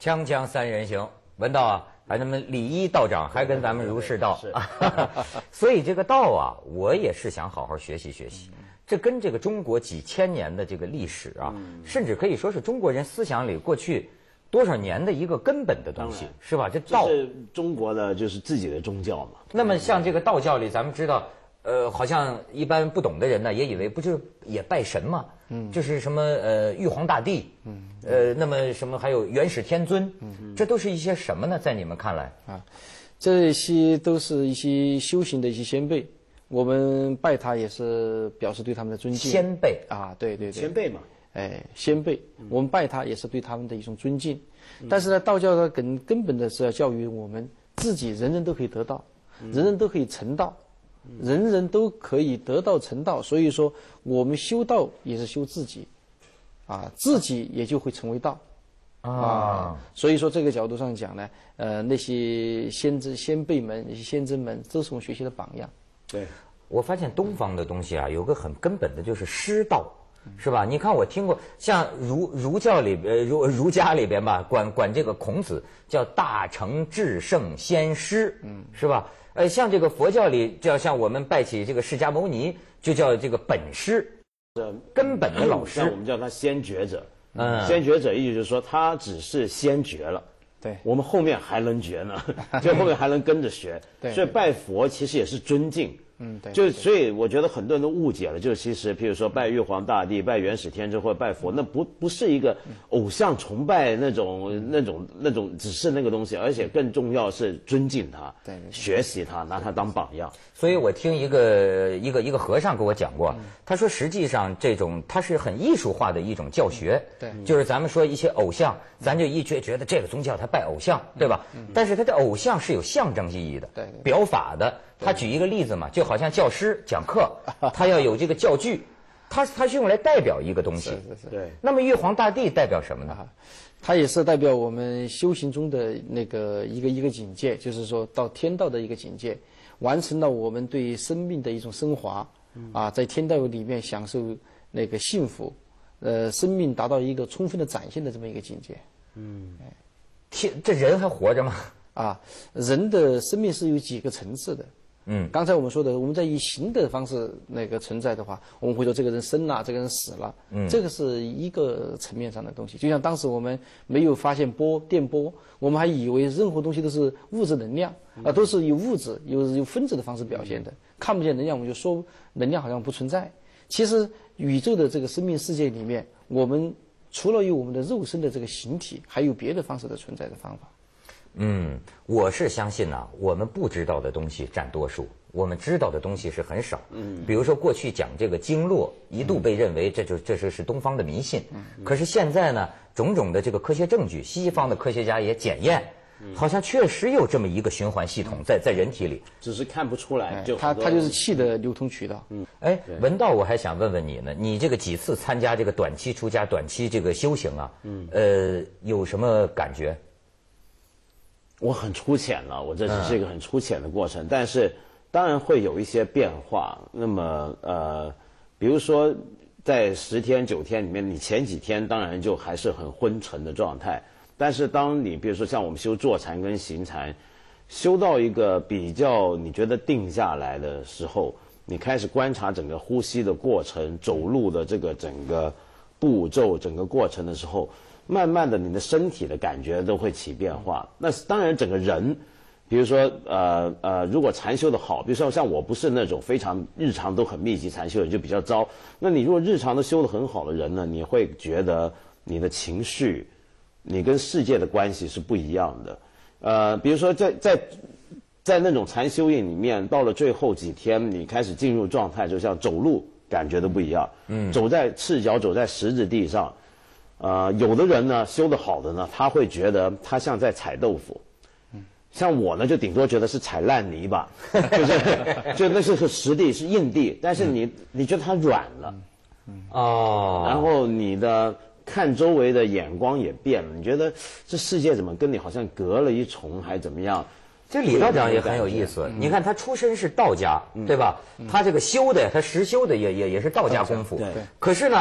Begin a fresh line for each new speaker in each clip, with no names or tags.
锵锵三人行，文道啊，还咱们李一道长还跟咱们儒释道，所以这个道啊，我也是想好好学习学习。这跟这个中国几千年的这个历史啊，甚至可以说是中国人思想里过去多少年的一个根本的东西，是吧？这道
是中国的就是自己的宗教嘛。
那么像这个道教里，咱们知道，好像一般不懂的人呢，也以为不就是也拜神嘛，就是什么玉皇大帝，那么什么还有元始天尊，这都是一些什么呢？在你们看来
啊，这些都是一些修行的一些先辈。我们拜他也是表示对他们的尊敬。
先辈
啊，对对对，
先辈嘛，
哎，先辈，我们拜他也是对他们的一种尊敬。但是呢，道教的根本的是要教育我们自己，人人都可以得道，人人都可以成道，人人都可以得道成道。所以说，我们修道也是修自己，啊，自己也就会成为道。所以说这个角度上讲呢，那些先辈们、那些先知们，都是我们学习的榜样。
对，
我发现东方的东西啊，有个很根本的就是师道，是吧？你看我听过，像儒教里儒家里边吧，管这个孔子叫大成至圣先师，是吧？像这个佛教里，就像我们拜起这个释迦牟尼，就叫这个本师，根本的老师。
像我们叫他先觉者，先觉者意思就是说他只是先觉了。
对，
我们后面还能觉呢，就后面还能跟着学。
对，
所以拜佛其实也是尊敬。
对，
就所以我觉得很多人都误解了，就是其实譬如说拜玉皇大帝、拜元始天尊或者拜佛，那不是一个偶像崇拜那种，只是那个东西，而且更重要是尊敬他，
对，
学习他，拿他当榜样。
所以我听一个和尚跟我讲过，他说实际上这种它是很艺术化的一种教学，
对，
就是咱们说一些偶像，咱就一觉得这个宗教他拜偶像，对吧？但是他的偶像是有象征意义的，
对，
表法的。他举一个例子嘛，就好像教师讲课，他要有这个教具，他是用来代表一个东西。
是。
对。
那么玉皇大帝代表什么呢？
他也是代表我们修行中的那个一个境界，就是说到天道的一个境界，完成了我们对生命的一种升华，在天道里面享受那个幸福，生命达到一个充分的展现的这么一个境界。
这人还活着吗？
人的生命是有几个层次的。刚才我们说的，我们在以形的方式那个存在的话，我们会说这个人生了，这个人死了，这个是一个层面上的东西。就像当时我们没有发现电波，我们还以为任何东西都是物质能量，都是以物质有分子的方式表现的，看不见能量，我们就说能量好像不存在。其实宇宙的这个生命世界里面，我们除了有我们的肉身的这个形体，还有别的方式的存在的方法。
我是相信呢，我们不知道的东西占多数，我们知道的东西是很少。比如说过去讲这个经络，一度被认为这是东方的迷信。可是现在呢，种种的这个科学证据，西方的科学家也检验，好像确实有这么一个循环系统在人体里，
只是看不出来。
它就是气的流通渠道。
文道，我还想问问你呢，你这个几次参加这个短期出家、短期这个修行啊，有什么感觉？
我很粗浅了，我这只是一个很粗浅的过程，但是当然会有一些变化。那么比如说在10天9天里面，你前几天当然就还是很昏沉的状态，但是当你比如说像我们修坐禅跟行禅，修到一个比较你觉得定下来的时候，你开始观察整个呼吸的过程、走路的这个整个步骤、整个过程的时候，慢慢的你的身体的感觉都会起变化。那当然整个人，比如说如果禅修的好，比如说像我不是那种非常日常都很密集禅修的人，就比较糟。那你如果日常都修得很好的人呢，你会觉得你的情绪，你跟世界的关系是不一样的。比如说在那种禅修营里面，到了最后几天，你开始进入状态，就像走路感觉都不一样。赤脚走在石子地上。有的人呢修得好的呢，他会觉得他像在踩豆腐，像我呢就顶多觉得是踩烂泥巴，就那是实地是硬地，但是你觉得它软了，然后你的看周围的眼光也变了，你觉得这世界怎么跟你好像隔了一重，还怎么样？
这李道长也很有意思，你看他出身是道家，对吧？他这个修的，他实修的也是道家功夫，
对。
可是呢，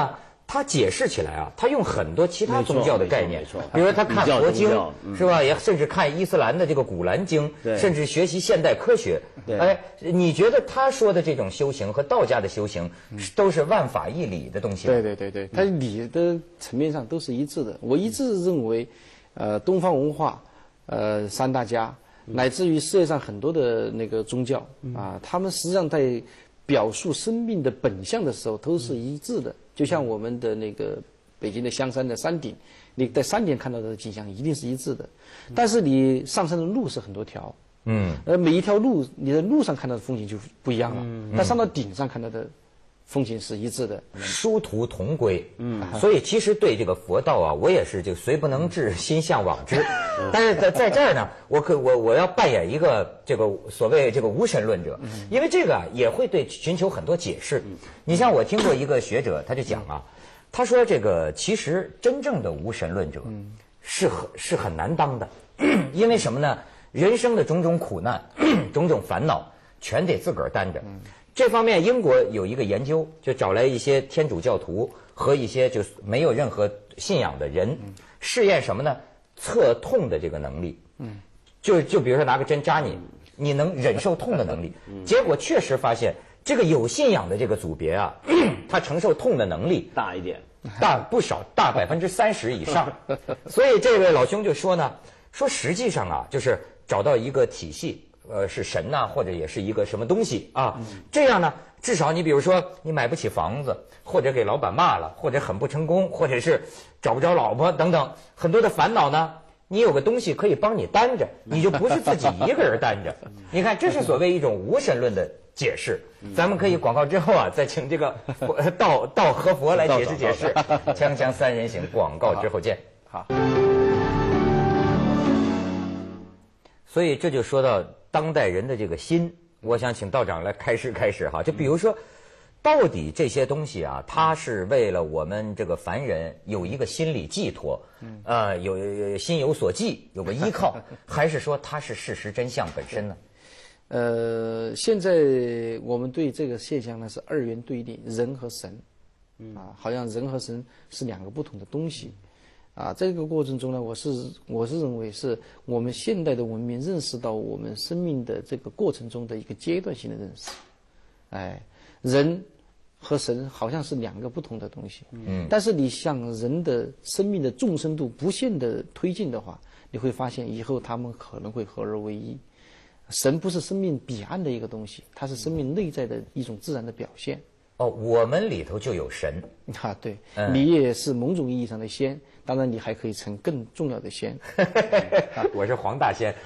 他解释起来啊，他用很多其他宗教的概念，
没错
比如说他看佛经是吧，也甚至看伊斯兰的这个古兰经，甚至学习现代科学。哎，你觉得他说的这种修行和道家的修行都是万法一理的东西吗？
对，它理的层面上都是一致的。我一直认为，东方文化，三大家，乃至于世界上很多的那个宗教啊，他们实际上在表述生命的本相的时候都是一致的。就像我们的那个北京的香山的山顶，你在山顶看到的景象一定是一致的，但是你上山的路是很多条，每一条路你在路上看到的风景就不一样了，但上到顶上看到的风景是一致的，
殊途同归。所以其实对这个佛道啊，我也是就虽不能至，心向往之。但是在这儿呢，我要扮演一个这个所谓这个无神论者，因为这个啊也会对寻求很多解释。你像我听过一个学者，他就讲啊，他说这个其实真正的无神论者是很难当的，因为什么呢？人生的种种苦难、种种烦恼，全得自个儿担着。这方面，英国有一个研究，就找来一些天主教徒和一些就没有任何信仰的人，试验什么呢？测痛的这个能力。就比如说拿个针扎你，你能忍受痛的能力。结果确实发现，这个有信仰的这个组别啊，他承受痛的能力
大一点，
大不少，大30%以上。所以这位老兄就说呢，说实际上啊，就是找到一个体系。是神呐，或者也是一个什么东西啊？这样呢，至少你比如说你买不起房子，或者给老板骂了，或者很不成功，或者是找不着老婆等等，很多的烦恼呢，你有个东西可以帮你担着，你就不是自己一个人担着。你看，这是所谓一种无神论的解释。咱们可以广告之后啊，再请这个道和佛来解释解释。锵锵三人行，广告之后见。
好。
所以这就说到当代人的这个心，我想请道长来开示哈。就比如说，到底这些东西啊，它是为了我们这个凡人有一个心理寄托，有心有所寄，有个依靠，还是说它是事实真相本身呢？
现在我们对这个现象呢是二元对立，人和神，好像人和神是两个不同的东西。这个过程中呢，我是认为是我们现代的文明认识到我们生命的这个过程中的一个阶段性的认识。人和神好像是两个不同的东西。但是你向人的生命的纵深度不限的推进的话，你会发现以后他们可能会合而为一。神不是生命彼岸的一个东西，它是生命内在的一种自然的表现。
我们里头就有神
对，你也是某种意义上的仙，当然你还可以成更重要的仙。
我是黄大仙。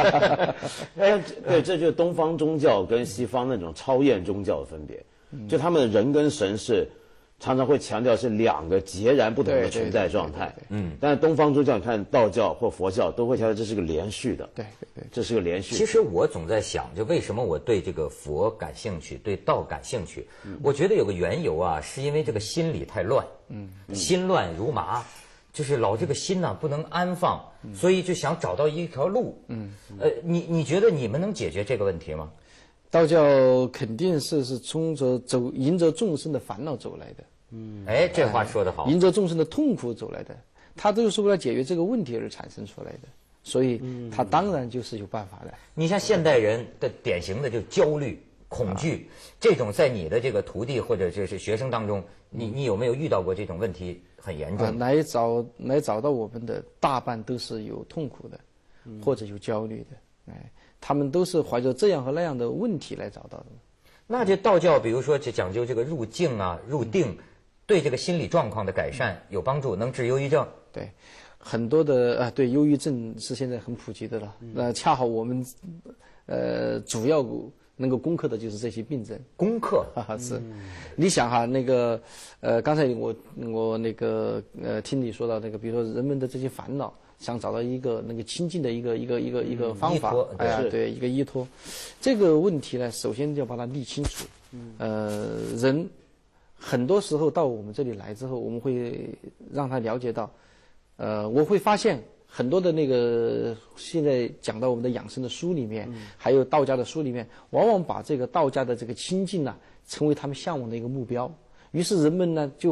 对，这就是东方宗教跟西方那种超验宗教的分别。就他们的人跟神是常常会强调是两个截然不同的存在状态。但是东方宗教，你看道教或佛教都会强调这是个连续的。
对，
这是个连续的。
其实我总在想，就为什么我对这个佛感兴趣，对道感兴趣？我觉得有个缘由啊，是因为这个心里太乱，心乱如麻，就是老这个心呢不能安放，所以就想找到一条路。你觉得你们能解决这个问题吗？
道教肯定是迎着众生的烦恼走来的。
这话说得好。
迎着众生的痛苦走来的，他都是为了解决这个问题而产生出来的，所以他当然就是有办法的。
你像现代人的典型的就焦虑、恐惧，这种在你的这个徒弟或者就是学生当中，你有没有遇到过这种问题很严重？
来找到我们的大半都是有痛苦的，或者有焦虑的。他们都是怀着这样和那样的问题来找到的。
那这道教，比如说就讲究这个入静啊、入定，对这个心理状况的改善有帮助，能治忧郁症。
对，很多的对，忧郁症是现在很普及的了。那恰好我们主要能够攻克的就是这些病症。
攻克
是，你想哈，那个刚才我那个听你说到那个，比如说人们的这些烦恼。想找到一个那个亲近的一个方法，对，一个依托。这个问题呢，首先要把它理清楚。人很多时候到我们这里来之后，我们会让他了解到，我会发现很多的那个现在讲到我们的养生的书里面，还有道家的书里面，往往把这个道家的这个亲近成为他们向往的一个目标。于是人们呢就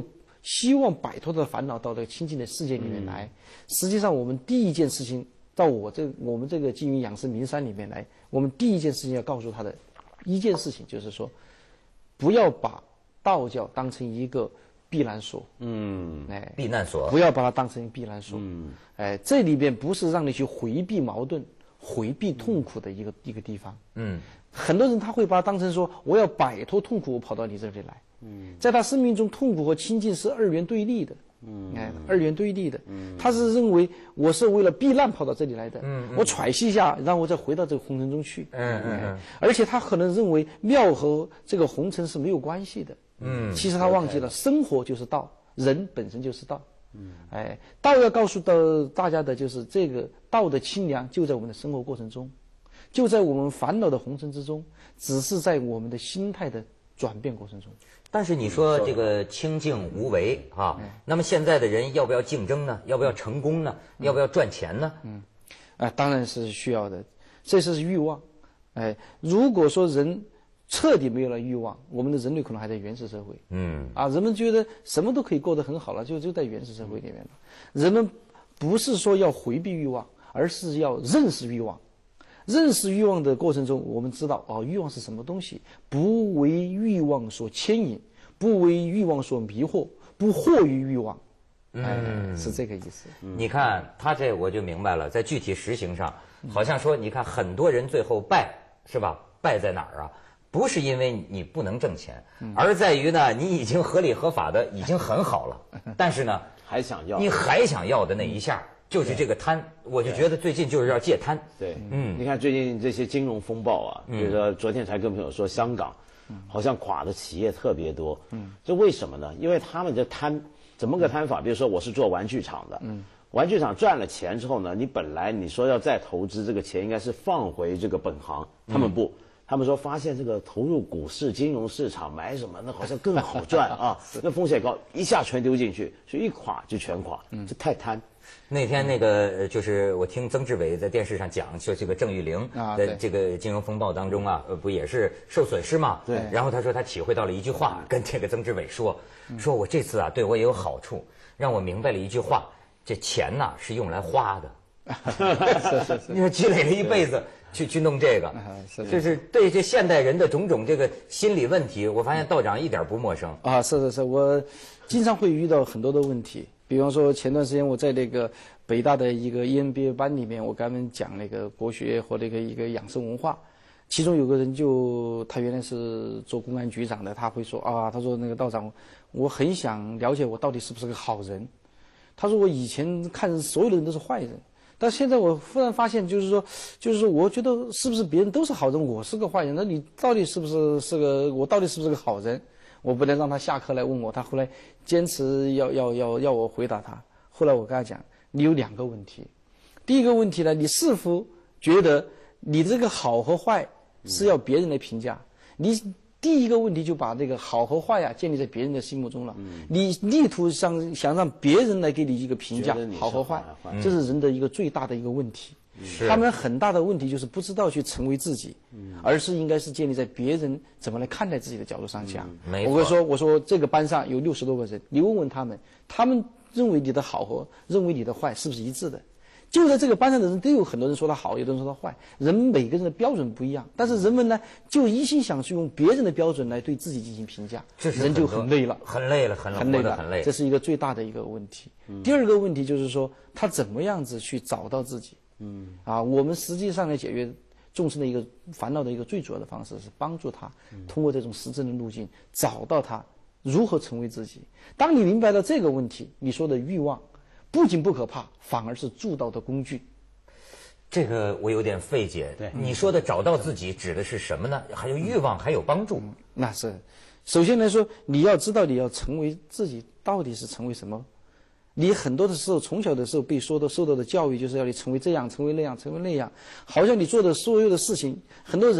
希望摆脱他的烦恼到这个清净的世界里面来。实际上，我们第一件事情到我们这个金云养生名山里面来，我们第一件事情要告诉他的一件事情就是说，不要把道教当成一个避难所，
避难所，
不要把它当成避难所，这里边不是让你去回避矛盾、回避痛苦的一个地方，很多人他会把它当成说，我要摆脱痛苦，我跑到你这里来，在他生命中，痛苦和清净是二元对立的，二元对立的，他是认为我是为了避难跑到这里来的，我喘息一下，然后我再回到这个红尘中去，而且他可能认为庙和这个红尘是没有关系的，其实他忘记了，生活就是道，人本身就是道，道要告诉到大家的就是这个道的清凉就在我们的生活过程中，就在我们烦恼的红尘之中，只是在我们的心态的转变过程中。
但是你说这个清净无为啊，那么现在的人要不要竞争呢？要不要成功呢？要不要赚钱呢？
当然是需要的，这是欲望。如果说人彻底没有了欲望，我们的人类可能还在原始社会。人们觉得什么都可以过得很好了，就在原始社会里面了。人们不是说要回避欲望，而是要认识欲望。认识欲望的过程中，我们知道欲望是什么东西，不为欲望所牵引，不为欲望所迷惑，不惑于欲望。是这个意思。
你看他这我就明白了，在具体实行上，好像说你看很多人最后败是吧？败在哪儿啊？不是因为你不能挣钱，而在于呢，你已经合理合法的已经很好了，但是呢，你还想要的那一下。就是这个贪，我就觉得最近就是要戒贪。
对，你看最近这些金融风暴啊，比如说昨天才跟朋友说，香港好像垮的企业特别多。这为什么呢？因为他们这贪，怎么个贪法？比如说我是做玩具厂的，玩具厂赚了钱之后呢，你本来你说要再投资，这个钱应该是放回这个本行，他们不。他们说发现这个投入股市、金融市场买什么，那好像更好赚啊，那风险高，一下全丢进去，所以一垮就全垮，这太贪。
那天那个就是我听曾志伟在电视上讲，说这个郑裕玲在这个金融风暴当中啊，不也是受损失嘛？
对。
然后他说他体会到了一句话，跟这个曾志伟说我这次啊对我也有好处，让我明白了一句话，这钱呐是用来花的。是。你说积累了一辈子去弄这个，就是对这现代人的种种这个心理问题，我发现道长一点不陌生
啊。是，我经常会遇到很多的问题。比方说，前段时间我在那个北大的一个 EMBA 班里面，我跟他们讲那个国学和一个养生文化。其中有个人他原来是做公安局长的，他会说他说那个道长，我很想了解我到底是不是个好人。他说我以前看所有的人都是坏人，但现在我忽然发现，就是说我觉得是不是别人都是好人，我是个坏人？那你到底是不是我到底是不是个好人？我不能让他下课来问我，他后来坚持要我回答他。后来我跟他讲，你有2个问题。第一个问题呢，你是否觉得你这个好和坏是要别人来评价？你第一个问题就把这个好和坏建立在别人的心目中了。你力图想让别人来给你一个评价，好和坏，这是人的一个最大的一个问题。他们很大的问题就是不知道去成为自己，而是应该是建立在别人怎么来看待自己的角度上讲。我会说，我说这个班上有60多个人，你问问他们认为你的好和认为你的坏是不是一致的？就在这个班上的人都有很多人说他好，有的人说他坏，每个人的标准不一样，但是人们呢就一心想去用别人的标准来对自己进行评价，人就很累了，
很累了，
这是一个最大的一个问题。第二个问题就是说，他怎么样子去找到自己？我们实际上来解决众生的一个烦恼的一个最主要的方式是帮助他通过这种实证的路径找到他如何成为自己。当你明白了这个问题，你说的欲望不仅不可怕，反而是助道的工具。
这个我有点费解。对，你说的找到自己指的是什么呢？还有欲望，还有帮助。
那是，首先来说，你要知道你要成为自己到底是成为什么。你很多的时候，从小的时候受到的教育就是要你成为这样，成为那样，成为那样，好像你做的所有的事情，很多人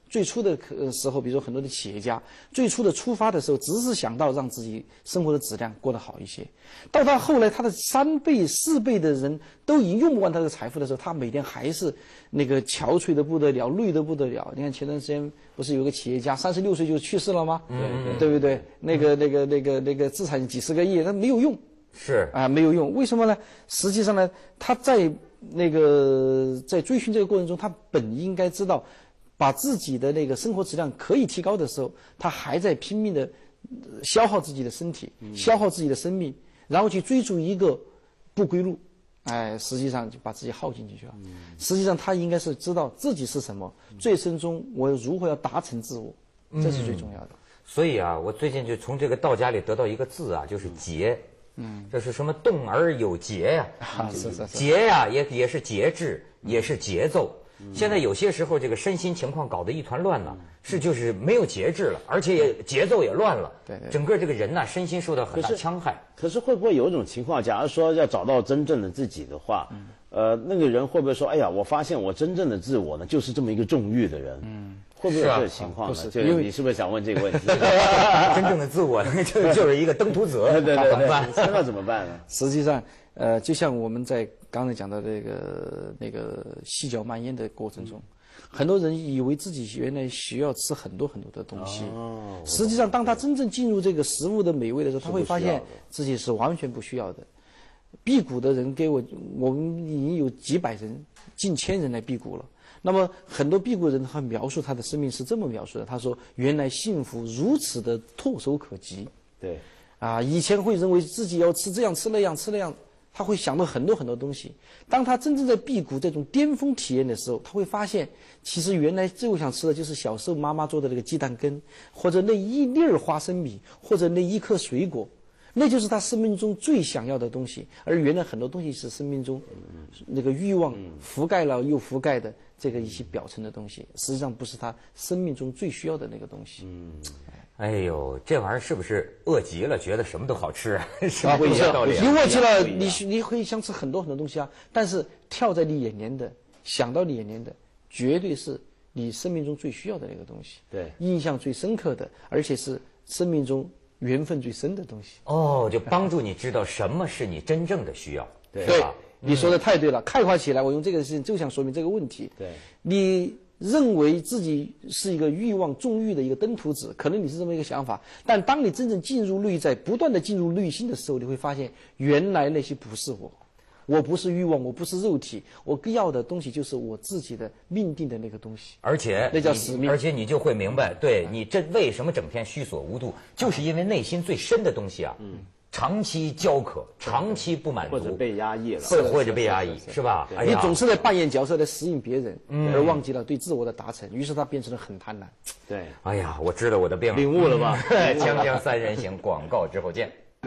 最初的时候，比如说很多的企业家，最初的出发的时候，只是想到让自己生活的质量过得好一些。到他后来，他的3倍、4倍的人都已经用不完他的财富的时候，他每天还是那个憔悴的不得了，累得不得了。你看前段时间不是有个企业家36岁就去世了吗？对不对？那个资产几10个亿，他没有用。
是
啊，没有用。为什么呢？实际上呢，他在在追寻这个过程中，他本应该知道，把自己的那个生活质量可以提高的时候，他还在拼命的消耗自己的身体，消耗自己的生命，然后去追逐一个不归路。哎，实际上就把自己耗进去了。实际上他应该是知道自己是什么，最终中我如何要达成自我，这是最重要的。
所以啊，我最近就从这个道家里得到一个字啊，就是节。这是什么？动而有节呀、
是
节呀、也是节制，也是节奏。现在有些时候这个身心情况搞得一团乱呢，就是没有节制了，而且也节奏也乱了。
对，
整个这个人呐，身心受到很大戕害。
可是会不会有一种情况，假如说要找到真正的自己的话，那个人会不会说，哎呀，我发现我真正的自我呢，就是这么一个纵欲的人？会不会有这个情况呢？
不是，
就你是不是想问这个问题？
真正的自我就是一个登徒子，
对，
怎么办？
那怎么办呢？
实际上，就像我们在刚才讲到那个细嚼慢咽的过程中，很多人以为自己原来需要吃很多很多的东西，实际上，当他真正进入这个食物的美味的时候，他会发现自己是完全不需要的。辟谷的人我们已经有几百人、近1000人来辟谷了。那么很多辟谷人他描述他的生命是这么描述的，他说：“原来幸福如此的唾手可及。”
对，
啊，以前会认为自己要吃这样吃那样吃那样，他会想到很多很多东西。当他真正在辟谷这种巅峰体验的时候，他会发现，其实原来最想吃的就是小时候妈妈做的那个鸡蛋羹，或者那一粒儿花生米，或者那一颗水果。那就是他生命中最想要的东西，而原来很多东西是生命中那个欲望覆盖了又覆盖的这个一些表层的东西，实际上不是他生命中最需要的那个东西。
哎呦，这玩意儿是不是饿极了，觉得什么都好吃啊？是
不是
道理。
你饿极了，你可以想吃很多很多东西啊，但是跳在你眼帘的，想到你眼帘的，绝对是你生命中最需要的那个东西。
对，
印象最深刻的，而且是生命中缘分最深的东西。
哦，就帮助你知道什么是你真正的需要，
对
对
吧？
你说的太对了，概括起来，我用这个事情就想说明这个问题。
对，
你认为自己是一个欲望纵欲的一个登徒子，可能你是这么一个想法，但当你真正进入内在，不断的进入内心的时候，你会发现，原来那些不是我。我不是欲望，我不是肉体，我要的东西就是我自己的命定的那个东西，
而且
那叫使命。
而且你就会明白，对你这为什么整天虚所无度，就是因为内心最深的东西啊，长期焦渴，长期不满足，
或者被压抑了，
或者被压抑，是吧？哎
你
呀，
总是在扮演角色来适应别人，而忘记了对自我的达成，于是他变成了很贪婪。
对，
哎呀，我知道我的病了，
领悟了吧？
锵锵三人行，广告之后见。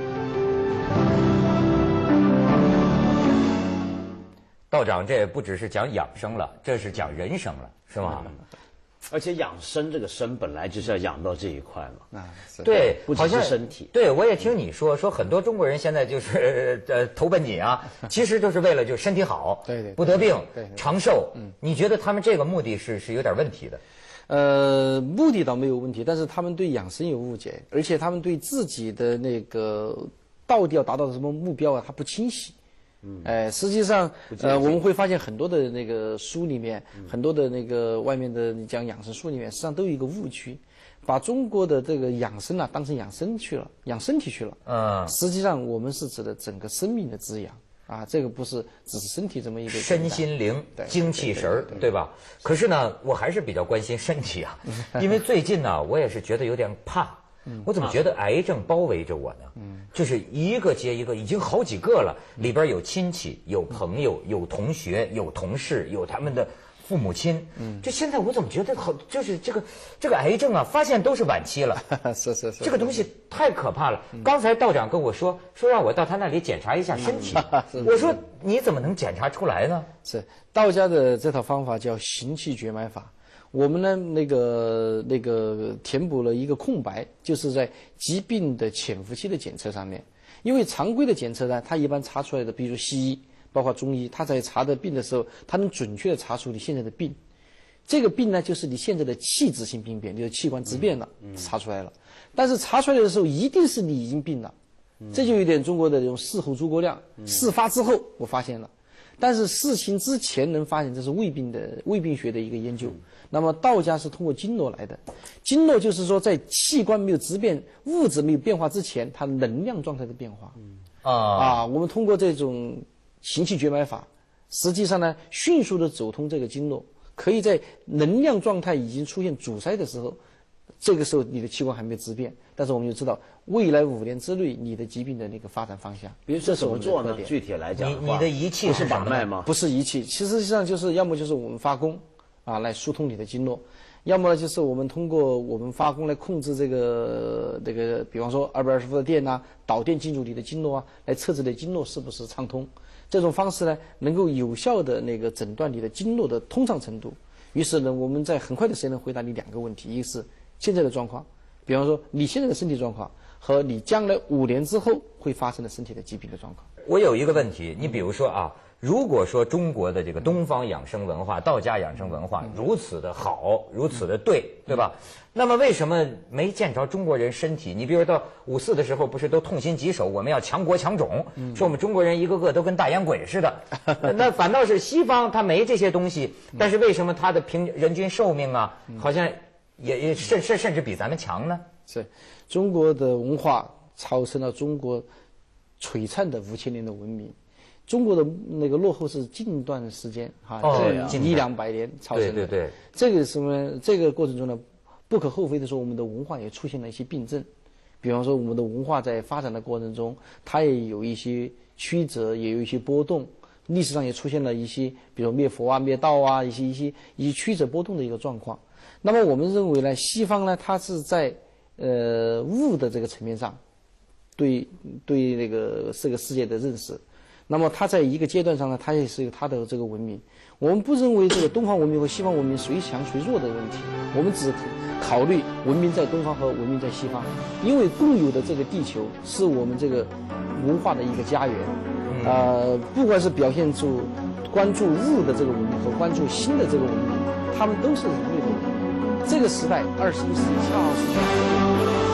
道长，这不只是讲养生了，这是讲人生了，是吗？
而且养生这个生本来就是要养到这一块嘛。
对，
不只
好像
是身体。
对，我也听你说很多中国人现在就是投奔你啊，其实都是为了就身体好，
对，
不得病，
对，
长寿。你觉得他们这个目的是有点问题的？
目的倒没有问题，但是他们对养生有误解，而且他们对自己的那个到底要达到的什么目标啊，他不清晰。实际上，我们会发现很多的那个书里面，很多的那个外面的你讲养生书里面，实际上都有一个误区，把中国的这个养生啊当成养生去了，养身体去了。实际上我们是指的整个生命的滋养啊，这个不是只是身体这么一个
身心灵、精气神儿，对吧？可是呢，我还是比较关心身体啊，因为最近呢，我也是觉得有点怕。我怎么觉得癌症包围着我呢？就是一个接一个，已经好几个了。里边有亲戚、有朋友、有同学、有同事、有他们的父母亲。就现在我怎么觉得好，就是这个癌症啊，发现都是晚期了。
是，
这个东西太可怕了。刚才道长跟我说让我到他那里检查一下身体。我说你怎么能检查出来呢？
是道家的这套方法叫行气绝埋法。我们呢，那个填补了一个空白，就是在疾病的潜伏期的检测上面。因为常规的检测呢，它一般查出来的，比如西医，包括中医，他在查的病的时候，他能准确的查出你现在的病。 这个病呢，就是你现在的器质性病变，就是器官质变了，查出来了。但是查出来的时候，一定是你已经病了，这就有点中国的这种事后诸葛亮，事发之后我发现了，但是事情之前能发现，这是胃病学的一个研究。那么道家是通过经络来的，经络就是说在器官没有质变、物质没有变化之前，它能量状态的变化。我们通过这种行气绝脉法，实际上呢，迅速的走通这个经络，可以在能量状态已经出现阻塞的时候，这个时候你的器官还没有质变，但是我们就知道未来5年之内你的疾病的那个发展方向。
比如说怎么做呢？具体来讲，
你的仪器是
把脉吗？
不是仪器，其实上就是要么就是我们发功来疏通你的经络，要么就是我们通过我们发功来控制这个，比方说220伏的电导电进入你的经络来测试你的经络是不是畅通。这种方式呢，能够有效的诊断你的经络的通畅程度。于是呢，我们在很快的时间能回答你2个问题：一个是现在的状况，比方说你现在的身体状况和你将来5年之后会发生的身体的疾病的状况。
我有一个问题，你比如说如果说中国的这个东方养生文化、道家养生文化如此的好，如此的对吧？那么为什么没见着中国人身体？你比如到5·4的时候，不是都痛心疾首，我们要强国强种，说我们中国人一个个都跟大烟鬼似的。那反倒是西方他没这些东西，但是为什么他的人均寿命好像也甚至比咱们强呢？
是中国的文化超成了中国璀璨的5000年的文明。中国的落后是近段时间100-200年超生的。
对。
这个什么？这个过程中呢，不可厚非的说，我们的文化也出现了一些病症。比方说，我们的文化在发展的过程中，它也有一些曲折，也有一些波动。历史上也出现了一些，比如灭佛灭道一些曲折波动的一个状况。那么我们认为呢，西方呢，它是在物的这个层面上，对这个世界的认识。那么它在一个阶段上呢，它也是有它的这个文明。我们不认为这个东方文明和西方文明谁强谁弱的问题，我们只考虑文明在东方和文明在西方，因为共有的这个地球是我们这个文化的一个家园。不管是表现出关注物的这个文明和关注心的这个文明，他们都是人类的文明。这个时代，21世纪恰好是